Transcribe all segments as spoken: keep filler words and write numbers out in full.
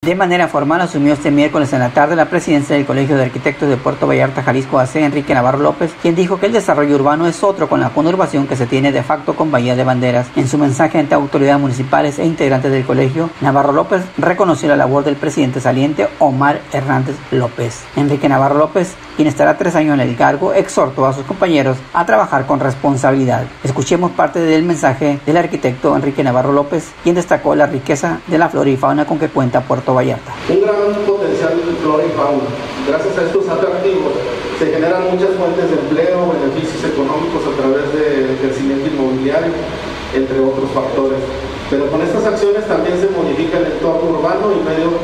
De manera formal asumió este miércoles en la tarde la presidencia del Colegio de Arquitectos de Puerto Vallarta, Jalisco A C, Enrique Navarro López, quien dijo que el desarrollo urbano es otro con la conurbación que se tiene de facto con Bahía de Banderas. En su mensaje ante autoridades municipales e integrantes del colegio, Navarro López reconoció la labor del presidente saliente Omar Hernández López. Enrique Navarro López, quien estará tres años en el cargo, exhortó a sus compañeros a trabajar con responsabilidad. Escuchemos parte del mensaje del arquitecto Enrique Navarro López, quien destacó la riqueza de la flora y fauna con que cuenta Puerto Vallarta. Un gran potencial de flora y fauna. Gracias a estos atractivos se generan muchas fuentes de empleo, beneficios económicos a través del crecimiento inmobiliario, entre otros factores. Pero con estas acciones también se modifica el entorno urbano y, medio,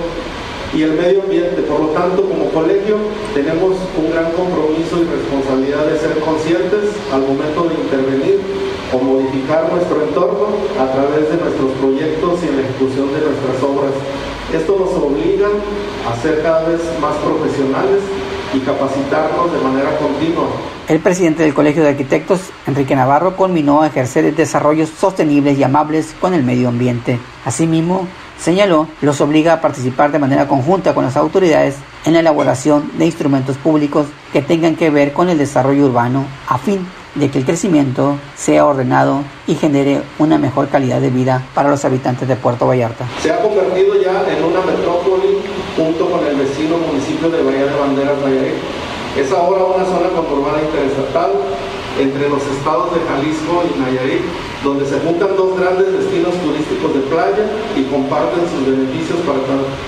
y el medio ambiente. Por lo tanto, como colegio tenemos un gran compromiso y responsabilidad de ser conscientes al momento de intervenir o modificar nuestro entorno a través de nuestros proyectos y en la ejecución de nuestras obras. Esto nos obliga a ser cada vez más profesionales y capacitarnos de manera continua. El presidente del Colegio de Arquitectos, Enrique Navarro, culminó a ejercer desarrollos sostenibles y amables con el medio ambiente. Asimismo, señaló, los obliga a participar de manera conjunta con las autoridades en la elaboración de instrumentos públicos que tengan que ver con el desarrollo urbano, a fin de que el crecimiento sea ordenado y genere una mejor calidad de vida para los habitantes de Puerto Vallarta. Se ha convertido ya en una metrópoli junto con el vecino municipio de Bahía de Banderas, Nayarit. Es ahora una zona conurbana interestatal entre los estados de Jalisco y Nayarit, donde se juntan dos grandes destinos turísticos de playa y comparten sus beneficios, para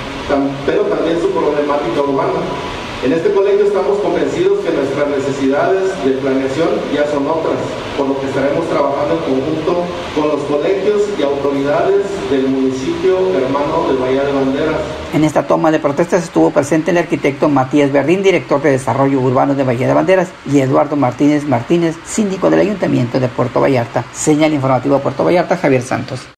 pero también su problemática urbana. En este colegio estamos convencidos que nuestras necesidades de planeación ya son otras, por lo que estaremos trabajando en conjunto con los colegios y autoridades del municipio hermano de Bahía de Banderas. En esta toma de protestas estuvo presente el arquitecto Matías Verdín, director de Desarrollo Urbano de Bahía de Banderas, y Eduardo Martínez Martínez, síndico del Ayuntamiento de Puerto Vallarta. Señal informativo Puerto Vallarta, Javier Santos.